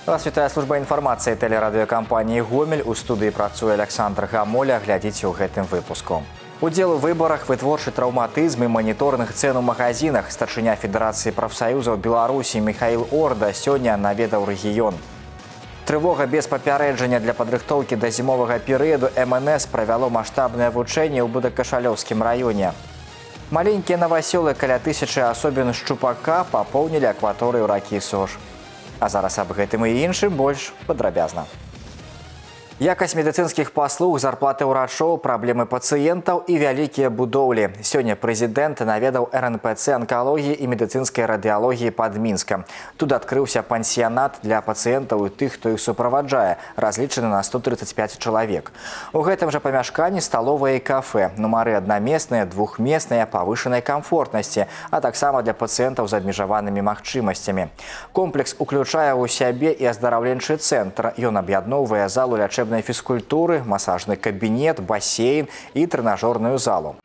Вас вітае служба інфармацыі тэлерадыёкампаніі «Гомель». У студыі працуе Александр Гамоля. Глядзіце ў гэтым выпуску. Удзел у выборах, вытворчы траўматызм і маніторинг цен у магазинах. Старшыня Федэрацыі прафсаюзаў Беларусі Михаил Орда сёння наведаў рэгіён. Трывога без папярэджання для падрыхтоўкі да зімовага перыяду МНС правяло маштабнае вучэнне ў Будакашалёўскім раёне. Маленькія навасёлы каля 1000 асобін шчупака папоўнілі акваторыю ракі Сож. А зараз аб гэтым і іншым больш падрабязна. Якасць медыцынскіх паслуг, зарплаты ўрачоў, праблемы пацыентаў і вялікія будоўлі. Сёння прэзідэнт наведаў РНПЦ анкалогіі і медыцынскай радыялогіі пад Мінскам. Тут адкрыўся пансіянат для пацыентаў і тых, хто іх суправаджае, разлічаны на 135 чалавек. У гэтым жа памяшканні сталовыя і кафэ, нумары аднамесныя, двухмесныя, павышанай камфортнасці, а таксама для пацыентаў з абмежаванымі магчымасцямі. Комплекс уключае ў сябе і аздараўленчы цэнтр. Ён аб'ядноўвае залу лячэбнай фізкультуры, масажны кабінет, басейн і трэнажорную залу.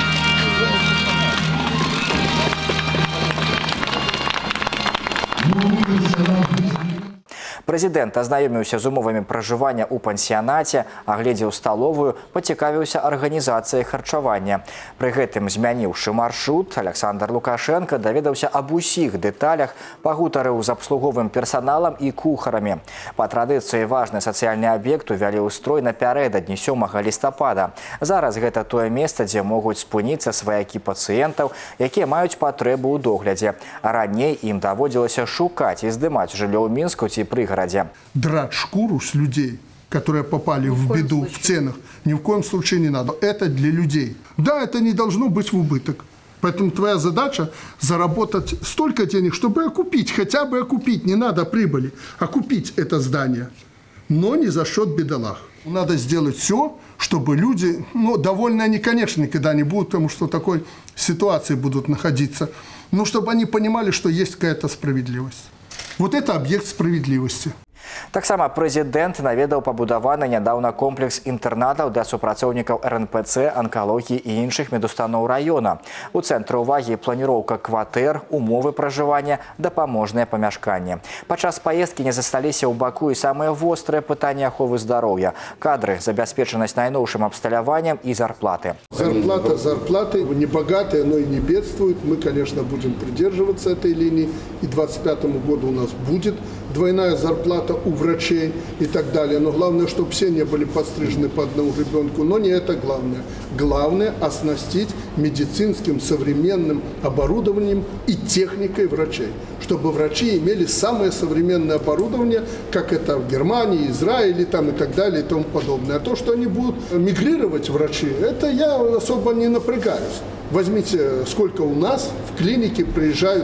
Прэзідэнт азнаёміўся з умовамі пражывання ў пансіянаце, агледзеў сталовую, пацікавіўся арганізацыяй харчавання. Пры гэтым, змяніўшы маршрут, Александр Лукашенко даведаўся аб усіх дэталях, пагутарыў з абслуговым персаналам і кухарамі. Па традыцыі важны сацыяльны аб'ект увялі ў строй напярэдадні 7 лістапада. Зараз гэта тое месца, дзе могуць спыніцца сваякі пацыентаў, якія маюць патрэбу ў доглядзе. Раней ім даводзілася шукаць і здымаць жыллё ў Мінску ці прыгарадзе. Драть шкуру с людей, которые попали в беду в ценах, ни в коем случае не надо. Это для людей. Да, это не должно быть в убыток. Поэтому твоя задача заработать столько денег, чтобы окупить, хотя бы окупить, не надо прибыли, окупить это здание, но не за счет бедолаг. Надо сделать все, чтобы люди, довольны они, конечно, никогда не будут, потому что в такой ситуации будут находиться, но чтобы они понимали, что есть какая-то справедливость. Вот это объект справедливости. Таксама прэзідэнт наведаў пабудаваны нядаўна комплекс інтэрнатаў для супрацоўнікаў РНПЦ, анкалогіі і іншых медустаноў раёна. У цэнтры ўвагі планіроўка кватэр, умовы пражывання, дапаможныя памяшканні. Падчас паездкі не засталіся ў баку і самыя вострыя пытанні аховы здароўя. Кадры, забяспечанасць найноўшым абсталяваннем і зарплаты. Зарплаты не богатые, но и не бедствуют. Мы, конечно, будем придерживаться этой линии. И к 2025 году у нас будет двойная зарплата у врачей и так далее. Но главное, чтобы все не были подстрижены по одному ребенку. Но не это главное. Главное – оснастить медицинским современным оборудованием и техникой врачей. Чтобы врачи имели самое современное оборудование, как это в Германии, Израиле там, и так далее и тому подобное. А то, что они будут мигрировать врачи, это я особо не напрягаюсь. Возьмите, сколько у нас в клинике приезжают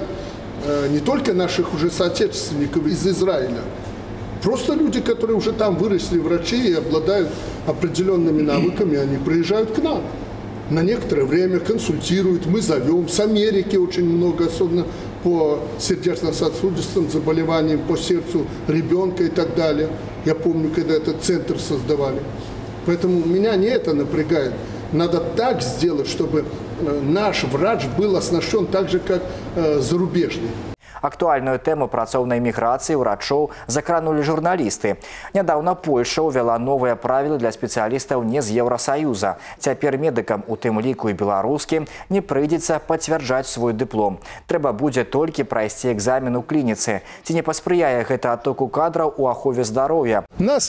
не только наших уже соотечественников из Израиля, просто люди, которые уже там выросли, врачи, и обладают определенными навыками, они приезжают к нам. На некоторое время консультируют, мы зовем. С Америки очень много, особенно по сердечно-сосудистым заболеваниям, по сердцу ребенка и так далее. Я помню, когда этот центр создавали. Поэтому меня не это напрягает. Надо так сделать, чтобы наш врач был оснащен так же, как зарубежный. Актуальную тэму працоўнай міграцыі ўрачоў закранулі журналісты. Нядаўна Польша ўвяла новыя правілы для спецыялістаў не з Еўрасаюза. Цяпер медыкам, у тым ліку і беларускім, не прыйдзецца пацвярджаць свой дыплом. Трэба будзе толькі прайсці экзамен у клініцы. Ці не паспрыяе гэта адтоку кадраў у ахове здароўя? Нас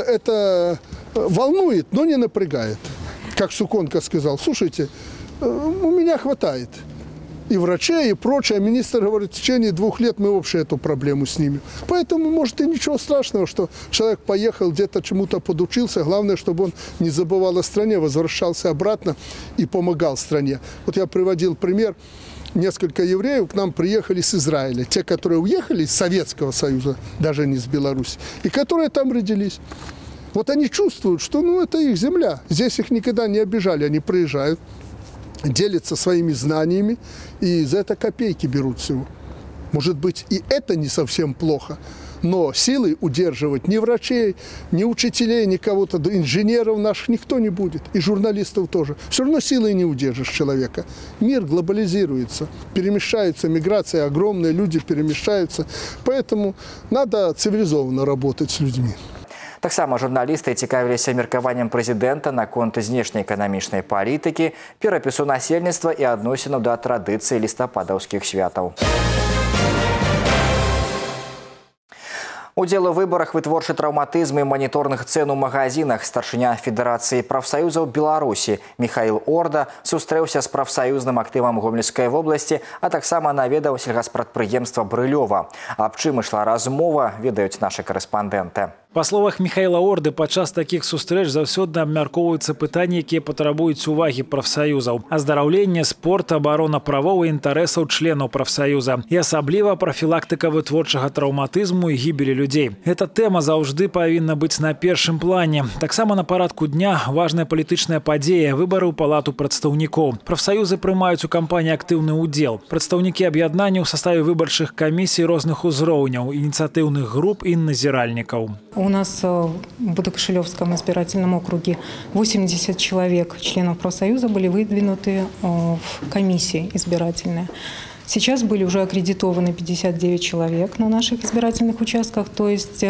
это волнует, но не напрягает. Как Суконко сказал, слушайте, у меня хватает и врачей, и прочее. Министр говорит, в течение 2 лет мы вообще эту проблему снимем. Поэтому, может, и ничего страшного, что человек поехал, где-то чему-то подучился. Главное, чтобы он не забывал о стране, возвращался обратно и помогал стране. Вот я приводил пример. Несколько евреев к нам приехали с Израиля. Те, которые уехали из Советского Союза, даже не из Беларуси, и которые там родились. Вот они чувствуют, что это их земля. Здесь их никогда не обижали. Они приезжают, делятся своими знаниями, и за это копейки берут всего. Может быть, и это не совсем плохо. Но силой удерживать ни врачей, ни учителей, ни кого-то, да инженеров наших никто не будет. И журналистов тоже. Все равно силой не удержишь человека. Мир глобализируется, перемещается, миграция огромная, люди перемещаются. Поэтому надо цивилизованно работать с людьми. Таксама журналісты цікавіліся меркаваннем прэзідэнта наконт знешнеэканамічнай палітыкі, перапісу насельніцтва і адносінаў да традыцыі лістападаўскіх святаў. Удзел у выборах, вытворчы траўматызм і маніторных цен у магазинах. Старшыня Федэрацыі прафсаюзаў Беларусі Михаил Орда сустрэўся з прафсаюзным актывам Гомельскай вобласці, а таксама наведаў сельгаспрадпрыемства Брылёва. Аб чым ішла размова, ведаюць нашы карэспандэнты. Па словах Михаила Орды, падчас такіх сустрэч заўсёды абмяркоўваюцца пытанні, якія патрабуюць увагі прафсаюзаў. Аздараўленне, спорт, абарона правоў і інтарэсаў членаў прафсаюза. І асабліва прафілактыка вытворчага траўматызму і гібелі людзей. Эта тэма заўжды павінна быць на першым плане. Таксама на парадку дня важная палітычная падзея – выбары ў палату прадстаўнікоў. Прафсаюзы прымаюць у кампаніі актыўны ўдзел. Прадстаўнікі аб'яднання ў саставе выбарчых камісій розных узроўняў, ініцыятыўных груп і назіральнікаў. У нас в Будокошелевском избирательном округе 80 человек, членов профсоюза, были выдвинуты в комиссии избирательные. Сейчас были уже аккредитованы 59 человек на наших избирательных участках. То есть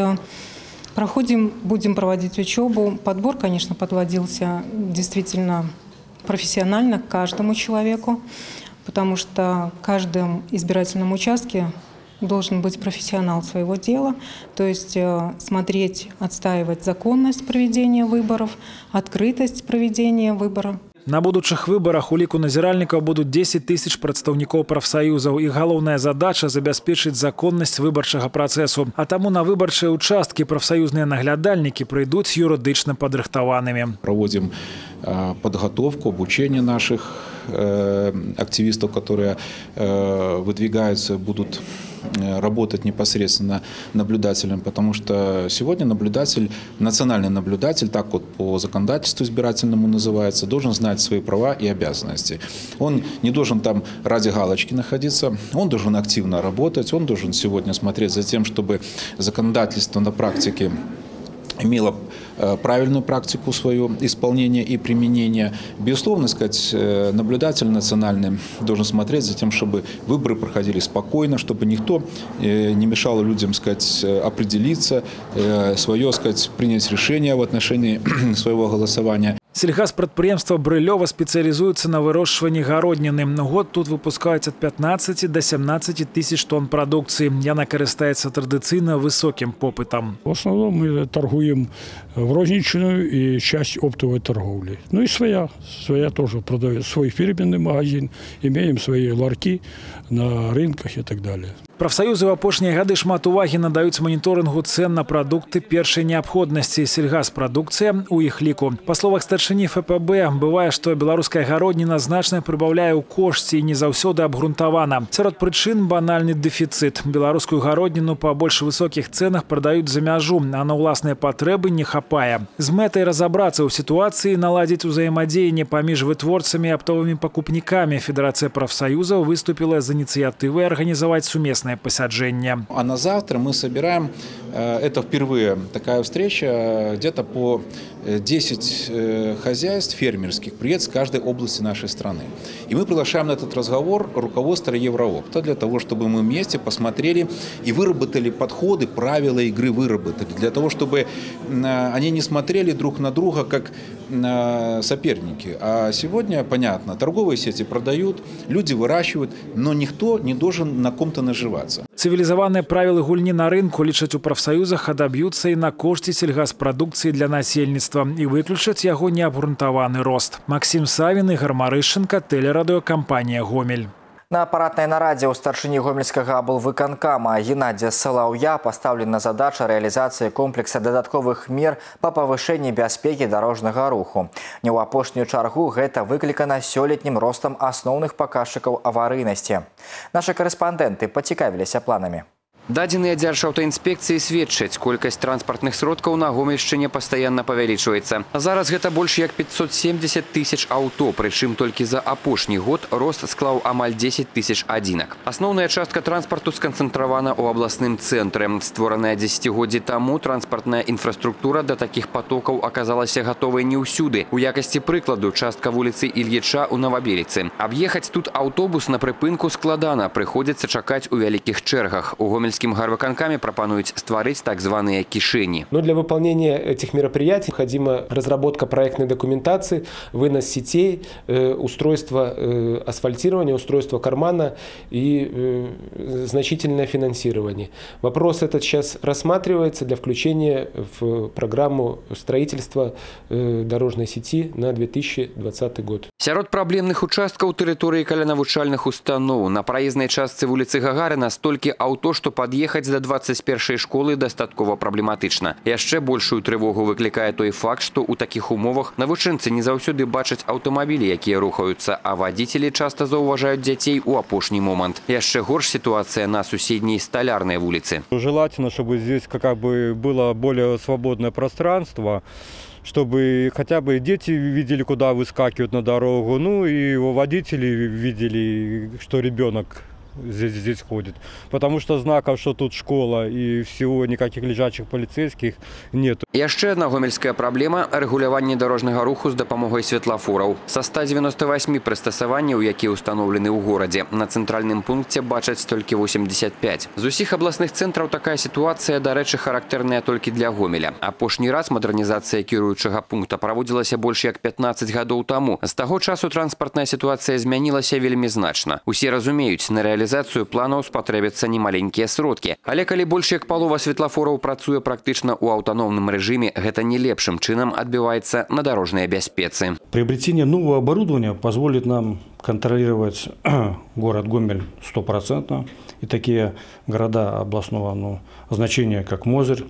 будем проводить учебу. Подбор, конечно, подводился действительно профессионально к каждому человеку, потому что в каждом избирательном участке должен быть профессионал своего дела, то есть смотреть, отстаивать законность проведения выборов, открытость проведения выборов. На будучых выборах у ліку назіральнікаў будуць 10 тысяч прадстаўнікоў прафсаюзаў. Іх галоўная задача – забяспечыць законнасць выбарчага працэсу. А таму на выбарчыя участкі прафсаюзныя наглядальнікі прыйдуць юрыдычна падрыхтаванымі. Проводим подготовку, обучение наших активистов, которые выдвигаются, будут работать непосредственно наблюдателем, потому что сегодня наблюдатель, национальный наблюдатель, так вот по законодательству избирательному называется, должен знать свои права и обязанности. Он не должен там ради галочки находиться, он должен активно работать, он должен сегодня смотреть за тем, чтобы законодательство на практике имело правильную практику свое исполнения и применения. Безусловно, сказать, наблюдатель национальный должен смотреть за тем, чтобы выборы проходили спокойно, чтобы никто не мешал людям, сказать, определиться, принять решение в отношении своего голосования. Сельгаспрадпрыемства Брылёва спецыялізуецца на вырошчванні гародніны. Год тут выпускаюць ад 15 до 17 тысяч тонн прадукцыі. Яна карыстаецца традыцыйна высокім попытам. В основном мы торгуем в розничную и часть оптовой торговли. Ну и своя тоже продает свой фирменный магазин, имеем свои ларьки на рынках и так далее. Прафсаюзы ў апошнія гады шмат увагі надаюць маніторынгу цен на прадукты першай неабходнасці. Сельгаспрадукцыя у іх ліку. Па словах старшыні ФПБ, бывае, што беларуская гародніна значна прыбаўляе ў кошце і не заўсёды абгрунтавана. Сярод прычын банальны дэфіцыт. Беларускую гародніну па больш высокіх цэнах прадаюць за мяжу, а на ўласныя патрэбы не хапае. З мэтай разабрацца ў сітуацыі, наладзіць узаемадзеянне паміж вытворцамі і аптовымі пакупнікамі, Федэрацыя прафсаюзаў выступіла з ініцыятывай арганізаваць сумеснае посаджение. А на завтра мы собираем, это впервые такая встреча, где-то по 10 хозяйств фермерских приедет с каждой области нашей страны. И мы приглашаем на этот разговор руководство Евроопта для того, чтобы мы вместе посмотрели и выработали подходы, правила игры выработали, для того, чтобы они не смотрели друг на друга как соперники. А сегодня, понятно, торговые сети продают, люди выращивают, но никто не должен на ком-то наживаться. Цивилизованные правила гульни на рынку, лічаць у прафсаюзах, адаб'юцца і на кошце сельгаспрадукцыі для насельніцтва і выключаць яго неабгрунтаваны рост. Максим Савін, Ігор Марышченко, тэлерадыёкампанія «Гомель». На апаратнай нарадзе ў старшыні гомельскага аблвыканкама Геннадзія Салаўя пастаўлена задача рэалізацыі комплекса дадатковых мер па павышэнні бяспекі дарожнага руху. Не ў апошнюю чаргу гэта выклікана сёлетнім ростам асноўных паказчыкаў аварыйнасці. Нашы карэспандэнты пацікавіліся планамі. Дадзеныя Дзяржаўтаінспекцыі сведчаць, колькасць транспартных сродкаў на Гомельшчыне пастаянна павялічваецца. Зараз гэта больш як 570 тысяч аўто, прычым толькі за апошні год рост склаў амаль 10 тысяч адзінак. Асноўная частка транспарту сканцэнтравана ў абласным цэнтры. Створаная дзесяцігоддзі таму транспартная інфраструктура да такіх потокаў аказалася гатовай не ўсюды. У якасці прыкладу частка вуліцы Ільіча ў Новабеліцы. Аб'ехаць тут аўтобус на прыпынку складана, прыходзіцца чакаць у вялікіх чэргах. У Гомельскім гарвыканкаме пропонуют створить так званые кишени. Но для выполнения этих мероприятий необходима разработка проектной документации, вынос сетей, устройство асфальтирования, устройство кармана и значительное финансирование. Вопрос этот сейчас рассматривается для включения в программу строительства дорожной сети на 2020 год. Сярод праблемных участкаў тэрыторыі каля навучальных устаноў на праезнай частцы вуліцы Гагарына столькі аўто, што пад'ехаць да 21-й школы дастаткова праблематычна. Яшчэ большую трывогу выклікае той факт, што ў такіх умовах навучэнцы не заўсёды бачаць аўтамабілі, якія рухаюцца, а вадзіцелі часта заўважаюць дзяцей у апошні момант. Яшчэ горш сітуацыя на суседняй Сталярнай вуліцы. Желательно, чтобы здесь как бы было более свободное пространство, чтобы хотя бы дети видели, куда выскакивают на дорогу, ну и водители видели, что ребенок здесь ходит. Потому что знаков, что тут школа и всего, никаких лежачих полицейских нет. Яшчэ одна гомельская праблема – рэгуляванне дорожнага руху з дапамогай светлафораў. Са 198 прыстасаванняў, якія ўстаноўлены ў горадзе, на цэнтральным пункце бачаць толькі 85. З усіх абласных цэнтраў такая сітуацыя, дарэчы, характэрная толькі для Гомеля. Апошні раз мадэрнізацыя кіруючага пункта праводзілася больш як 15 гадоў таму. З таго часу транспартная сітуацыя змянілася вельмі значна. Усе разумеюць, на реализацию планаў спатрэбяцца немаленькія сродкі. Але калі больш як палова светлафораў працуе практычна ў аўтаномным рэжыме, гэта не лепшым чынам адбіваецца на дорожнай бяспецы. Приобретение нового оборудования позволит нам контролировать город Гомель 100%. И такие города областного значения, как Мозырь,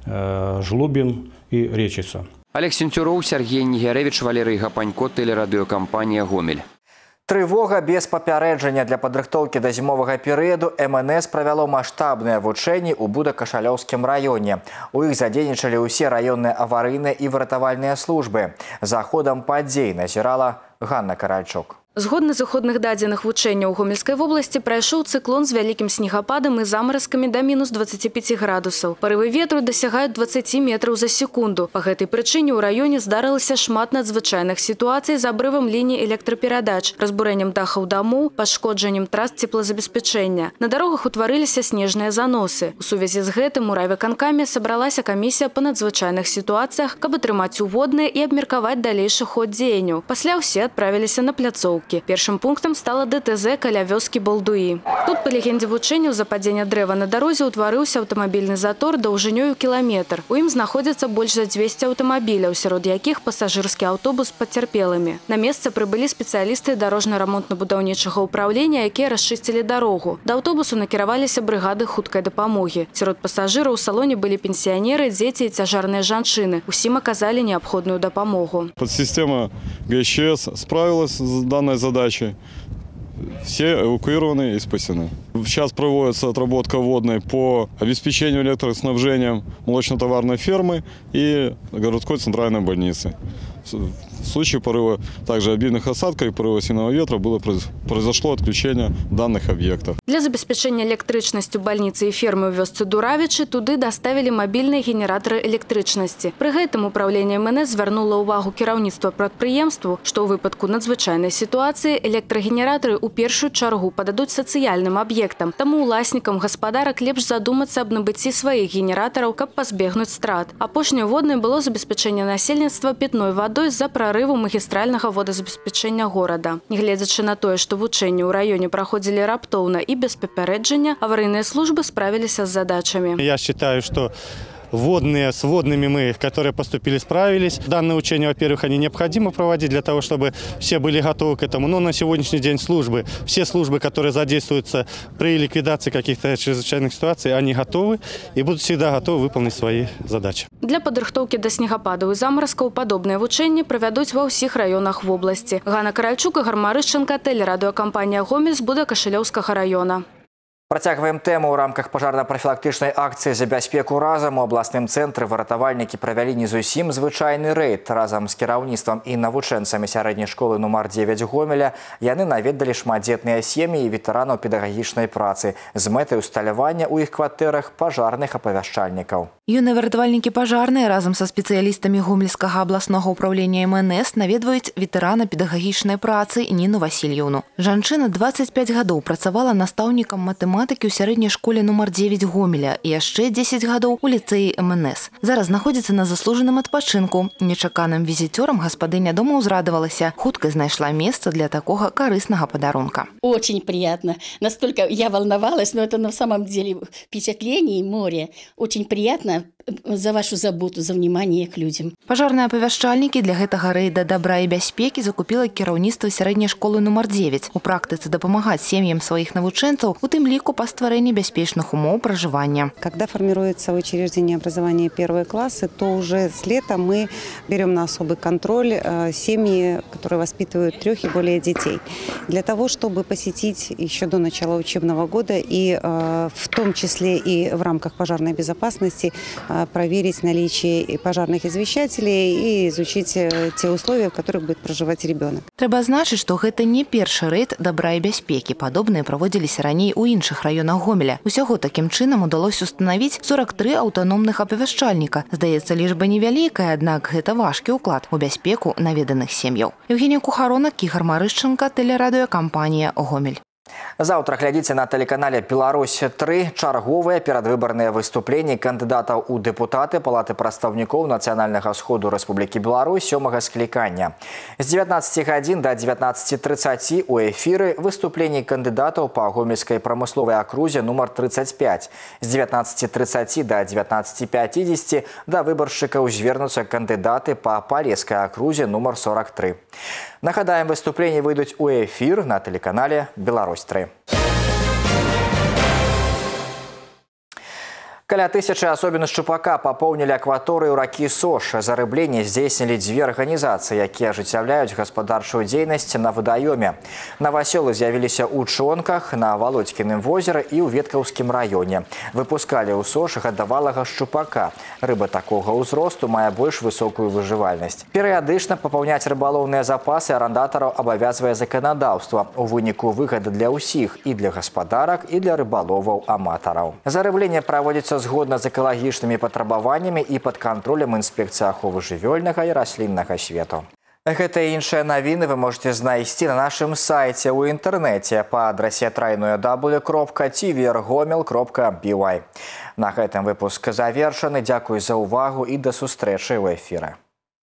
Жлобин и Речица. Олег Сентюроў, Сергей Нигеревич, Валерий Гапанько, телерадиокомпания «Гомель». Трывога без папярэджання для падрыхтоўкі да зімовага перыяду МНС правяло маштабныя вучэнні ў Будакашалёўскім раёне. У іх задзейнічалі ўсе раённыя аварыйныя і выратавальныя службы. За ходам падзей назірала Ганна Каральчук. Згодна з выходных дадзеных вучэнняў у Гомельскай вобласці прайшоў цыклон з вялікім снегападам і замаразкамі да мінус 25 градусаў. Парывы ветру дасягаюць 20 метраў за секунду. Па гэтай прычыне ў раёне здарылася шмат надзвычайных сітуацый з абрывам ліній электраперадач, разбурэннем дахаў дамоў, пашкоджаннем трас цеплазабеспячэння. На дарогах утварыліся снежныя заносы. У сувязі з гэтым у райвыканкаме сабралася камісія па надзвычайных сітуацыях, каб атрымаць уводныя і абмеркаваць далейшы ход дзеянняў. Пасля ўсе адправіліся на пляцоўкі. Першым пунктам стала ДТЗ каля вёскі Балдуі. Тут, па легендзе вучэнняў, за падзення дрэва на дарозе ўтварыўся аўтамабільны затор даўжынёю кіламетр. У ім знаходзяцца больш за 200 аўтамабіляў, сярод якіх пасажырскі аўтобус з пацярпелымі. На месца прыбылі спецыялісты дарожна-рамонтна-будаўнічага ўпраўлення, якія расчысцілі дарогу. Да аўтобусу накіраваліся брыгады хуткай дапамогі. Сярод пасажыраў у салоне былі пенсіянеры, дзеці і цяжарныя жанчыны. Усім аказалі неабходную дапамогу. Подсистема ГЧС справилась с данной задачей. Все эвакуированы и спасены. Сейчас проводится отработка водной по обеспечению электроснабжением молочно-товарной фермы и городской центральной больницы. В случае порыва также обильных осадков и порыва сильного ветра произошло отключение данных объектов. Для забеспечения электричностью больницы и фермы в вёсцы Дуравичи туды доставили мобильные генераторы электричности. При этом управление МНС звярнуло увагу кіраўніцтва прадпрыемству, што ў выпадку надзвычайнай ситуации электрогенераторы у першую чаргу пададуць сацыяльным объектам. Таму уласнікам гаспадарак лепш задумацца аб набыцці сваіх генератораў, каб пазбегнуць страт. Апошняе воднае было забеспячэнне насельніцтва пітной вадой з-за прарыву магістральнага водазабеспячэння горада. Нягледзячы на тое, што вучэнні ў раёне праходзілі раптоўна і без папярэджання, аварыйныя службы справіліся з задачамі. Я считаю, что с водными мы, которые поступили, справились. Данное учение, во-первых, они необходимо проводить для того, чтобы все были готовы к этому. Но на сегодняшний день все службы, которые задействуются при ликвидации каких-то чрезвычайных ситуаций, они готовы и будут всегда готовы выполнить свои задачи. Для падрыхтоўкі да снегападаў і замаразкаў падобныя вучэнні правядуць ва ўсіх раёнах вобласці. Ганна Каральчук, Ігор Марышченко, телерадиокомпания «Гомель» з Будакашалёўскага раёна. Працягваем тэму ў рамках пажарна-прафілактычнай акцыі «За бяспеку разам» у абласным цэнтры выратавальнікі правялі не зусім звычайны рэйд. Разам з кіраўніцтвам і навучэнцамі сярэдняй школы нумар 9 Гомеля яны наведалі шматдзетныя сем'і і ветэранаў педагагічнай працы з мэтай усталявання ў іх кватэрах пажарных апавяшчальнікаў. Юныя выратавальнікі пажарныя разам са спецыялістамі Гомельскага абласнога ўправлення МНС наведваюць ветэрана педагагічнай працы Ніну Васильевну. Жанчына 25 гадоў працавала настаўнікам матэматыкі ў сярэдняй школе нумар 9 Гомеля і яшчэ 10 гадоў у ліцэі МНС. Зараз знаходзіцца на заслужаным адпачынку. Нечаканым візітёрам гаспадыня дома ўзрадавалася. Хутка знайшла месца для такога карыснага падарунка. Очень приятно. Настолько я волновалась, но это на самом деле впечатление и море. Очень приятно за вашу заботу, за внимание к людям. Пажарныя апавяшчальнікі для гэтага рэйда добра і бяспекі закупіла кіраўніцтва сярэдняй школы нумар 9. У практыцы дапамагаць сем'ям сваіх навучэнцаў, у тым ліку па стварэнні бяспечных умоў пражывання. Когда формируется учреждение образования первые классы, то уже с лета мы берем на особый контроль семьи, которые воспитывают 3 и более детей. Для того, чтобы посетить еще до начала учебного года и в том числе и в рамках пожарной безопасности проверить наличие пожарных извещателей и изучить те условия, в которых будет проживать ребенок. Трэба адзначыць, што гэта не першы рэйд добра і бяспекі. Падобныя праводзіліся раней у іншых раёнах Гомеля. Усяго такім чынам удалося устанавіць 43 аўтаномных апавяшчальніка. Здаецца, лічба невялікая, аднак гэта важкі ўклад у бяспеку наведаных сем'яў. Евгенія Кухаронак, Кіхар Марышченка, тэлерадыёкампанія «Гомель». Завтра глядзіце на тэлеканале «Беларусь-3» чарговыя перадвыбарныя выступленні кандыдатаў у дэпутаты Палаты прадстаўнікоў Нацыянальнага сходу Рэспублікі Беларусь 7-га склікання. З 19 гадзін до 19:30 у эфіры выступленні кандыдатаў па гомельскай прамысловай акрузе нумар 35. З 19:30 до 19:50 да выбаршчыкаў звернуцца кандыдаты па палескай акрузе нумар 43. Нагадаем, выступленні выйдуць у эфір на тэлеканале «Беларусь-3». Каля 1000 асобін шчупака папоўнілі акваторыю ракі Сош. Зарыбленне здзейснілі 2 арганізацыі, якія ажыццяўляюць гаспадарчую дзейнасць на вадаёме. Навасёлы з'явіліся ў Чонках, на Валодзькіным возеры і ў Веткаўскім раёне. Выпускалі ў Сош гадавалага шчупака. Рыба такога ўзросту мае больш высокую выжывальнасць. Перыядычна папаўняць рыбалоўныя запасы арандатараў абавязвае заканадаўства. У выніку выгады для ўсіх, і для гаспадарак, і для рыбаловаў-аматараў. Зарыбленне праводзіцца згодна з экалагічнымі патрабаваннямі і пад кантролем інспекцыі аховы жывёльнага і расліннага свету. Гэта і іншыя навіны вы можете знайсці на нашым сайце ў інтэрнэце па адрасе www.tvrgomel.by. На гэтым выпуск завершаны. Дзякуй за ўвагу і да сустрэчы ў эфіры.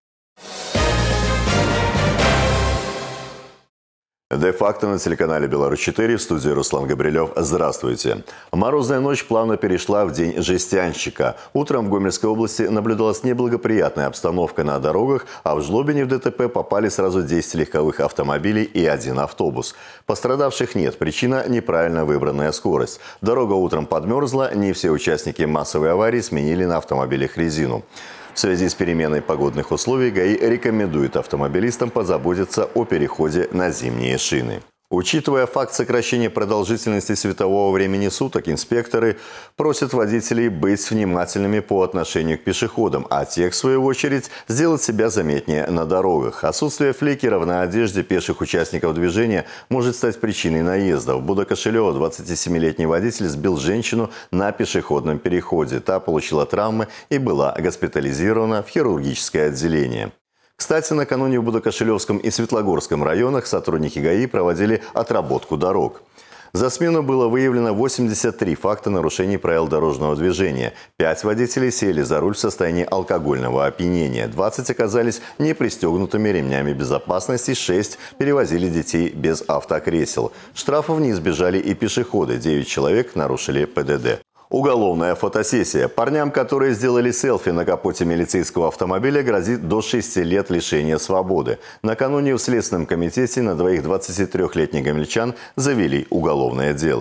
Де-факто на телеканале «Беларусь-4», в студии Руслан Габрилев. Здравствуйте. Морозная ночь плавно перешла в день жестянщика. Утром в Гомельской области наблюдалась неблагоприятная обстановка на дорогах, а в Жлобине в ДТП попали сразу 10 легковых автомобилей и 1 автобус. Пострадавших нет. Причина – неправильно выбранная скорость. Дорога утром подмерзла, не все участники массовой аварии сменили на автомобилях резину. В связи с переменой погодных условий ГАИ рекомендует автомобилистам позаботиться о переходе на зимние шины. Учитывая факт сокращения продолжительности светового времени суток, инспекторы просят водителей быть внимательными по отношению к пешеходам, а тех, в свою очередь, сделать себя заметнее на дорогах. Отсутствие фликеров на одежде пеших участников движения может стать причиной наезда. В Будокошелево 27-летний водитель сбил женщину на пешеходном переходе. Та получила травмы и была госпитализирована в хирургическое отделение. Кстати, накануне в Будокошелевском и Светлогорском районах сотрудники ГАИ проводили отработку дорог. За смену было выявлено 83 факта нарушений правил дорожного движения. 5 водителей сели за руль в состоянии алкогольного опьянения. 20 оказались непристегнутыми ремнями безопасности. 6 перевозили детей без автокресел. Штрафов не избежали и пешеходы. 9 человек нарушили ПДД. Уголовная фотосессия. Парням, которые сделали селфи на капоте милицейского автомобиля, грозит до 6 лет лишения свободы. Накануне в Следственном комитете на 2 23-летних гомельчан завели уголовное дело.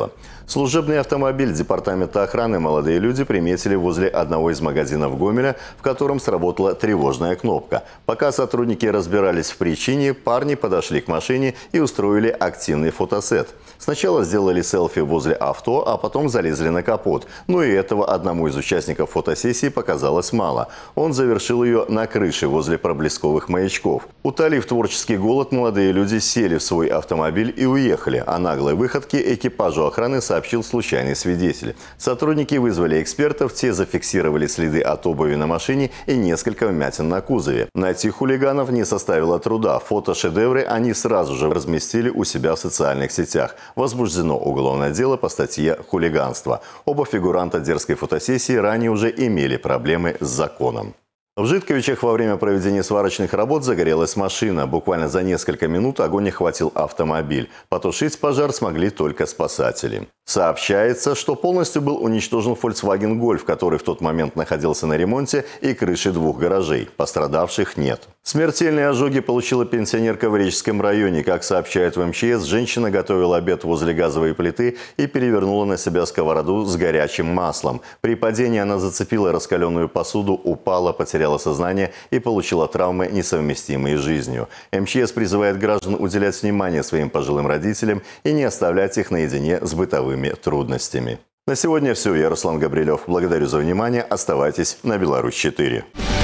Служебный автомобиль департамента охраны молодые люди приметили возле одного из магазинов Гомеля, в котором сработала тревожная кнопка. Пока сотрудники разбирались в причине, парни подошли к машине и устроили активный фотосет. Сначала сделали селфи возле авто, а потом залезли на капот. Но и этого одному из участников фотосессии показалось мало. Он завершил ее на крыше возле проблесковых маячков. Утолив творческий голод, молодые люди сели в свой автомобиль и уехали. О наглой выходке экипажу охраны сообщил случайный свидетель. Сотрудники вызвали экспертов, те зафиксировали следы от обуви на машине и несколько вмятин на кузове. Найти хулиганов не составило труда. Фотошедевры они сразу же разместили у себя в социальных сетях. Возбуждено уголовное дело по статье «Хулиганство». Оба фигуранта дерзкой фотосессии ранее уже имели проблемы с законом. В Житковичах во время проведения сварочных работ загорелась машина. Буквально за несколько минут огонь охватил автомобиль. Потушить пожар смогли только спасатели. Сообщается, что полностью был уничтожен Volkswagen Golf, который в тот момент находился на ремонте, и крыши двух гаражей. Пострадавших нет. Смертельные ожоги получила пенсионерка в Реческом районе. Как сообщают в МЧС, женщина готовила обед возле газовой плиты и перевернула на себя сковороду с горячим маслом. При падении она зацепила раскаленную посуду, упала, потеряла сознание и получила травмы, несовместимые с жизнью. МЧС призывает граждан уделять внимание своим пожилым родителям и не оставлять их наедине с бытовыми трудностями. На сегодня все. Я Руслан Габрилев. Благодарю за внимание. Оставайтесь на Беларусь-4.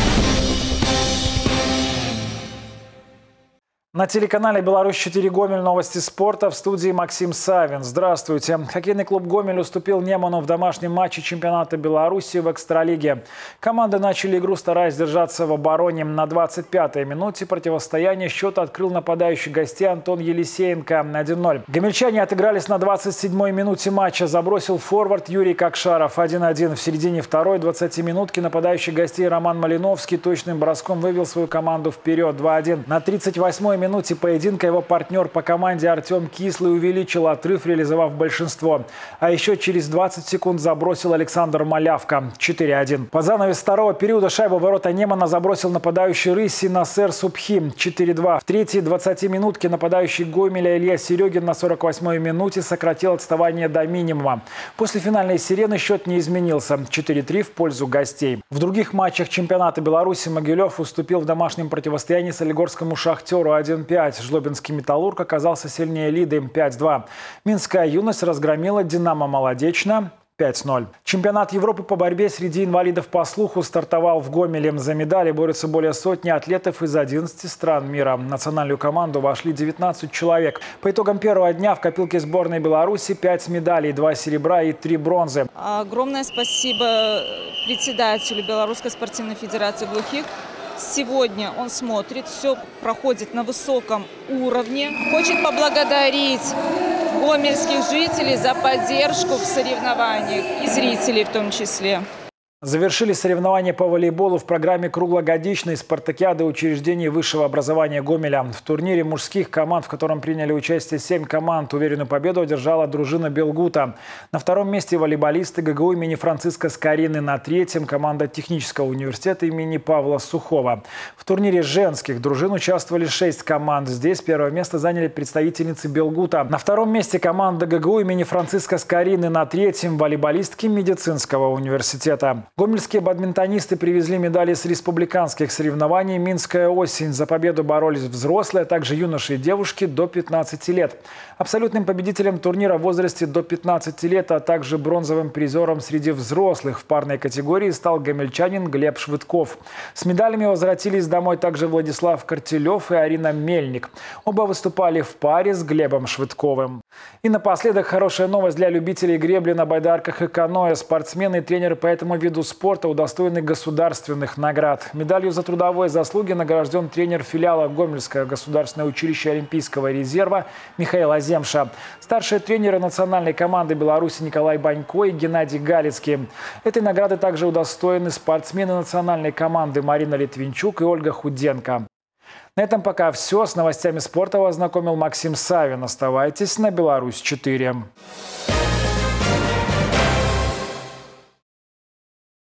На телеканале «Беларусь-4 Гомель» новости спорта, в студии Максим Савин. Здравствуйте. Хоккейный клуб «Гомель» уступил Неману в домашнем матче чемпионата Беларуси в экстралиге. Команды начали игру, стараясь держаться в обороне. На 25-й минуте противостояния счет открыл нападающий гостей Антон Елисеенко 1-0. Гомельчане отыгрались на 27-й минуте матча. Забросил форвард Юрий Кокшаров 1-1. В середине второй 20-минутки нападающий гостей Роман Малиновский точным броском вывел свою команду вперед 2-1. На 38-й минуте поединка его партнер по команде Артем Кислый увеличил отрыв, реализовав большинство. А еще через 20 секунд забросил Александр Малявка 4-1. Под занавес второго периода шайбу в ворота Немана забросил нападающий Рыси Насер Субхи 4-2. В третьей 20-минутке нападающий Гомеля Илья Серегин на 48-й минуте сократил отставание до минимума. После финальной сирены счет не изменился 4-3 в пользу гостей. В других матчах чемпионата Беларуси Могилев уступил в домашнем противостоянии Солигорскому Шахтеру 1-5. Жлобинский Металлург оказался сильнее Лиды 5-2. Минская юность разгромила Динамо Молодечно 5-0. Чемпионат Европы по борьбе среди инвалидов по слуху стартовал в Гомеле. За медали борются более сотни атлетов из 11 стран мира. В национальную команду вошли 19 человек. По итогам первого дня в копилке сборной Беларуси 5 медалей, 2 серебра и 3 бронзы. Огромное спасибо председателю Белорусской спортивной федерации глухих. Сегодня он смотрит, все проходит на высоком уровне. Хочет поблагодарить гомельских жителей за поддержку в соревнованиях и зрителей в том числе. Завершили соревнования по волейболу в программе круглогодичной спартакиады учреждений высшего образования Гомеля. В турнире мужских команд, в котором приняли участие 7 команд, уверенную победу одержала дружина Белгута. На втором месте волейболисты ГГУ имени Франциска Скорины. На третьем команда технического университета имени Павла Сухова. В турнире женских дружин участвовали 6 команд. Здесь первое место заняли представительницы Белгута. На втором месте команда ГГУ имени Франциска Скорины. На третьем волейболистки медицинского университета. Гомельские бадминтонисты привезли медали с республиканских соревнований «Минская осень». За победу боролись взрослые, а также юноши и девушки до 15 лет. Абсолютным победителем турнира в возрасте до 15 лет, а также бронзовым призером среди взрослых в парной категории стал гомельчанин Глеб Швыдков. С медалями возвратились домой также Владислав Картелев и Арина Мельник. Оба выступали в паре с Глебом Швыдковым. И напоследок хорошая новость для любителей гребли на байдарках и каноэ. Спортсмены и тренеры по этому виду спорта удостоены государственных наград. Медалью за трудовые заслуги награжден тренер филиала Гомельское государственное училище Олимпийского резерва Михаил Аземша. Старшие тренеры национальной команды Беларуси Николай Банько и Геннадий Галицкий. Этой награды также удостоены спортсмены национальной команды Марина Литвинчук и Ольга Худенко. На этом пока все. С новостями спорта вас знакомил Максим Савин. Оставайтесь на Беларусь-4.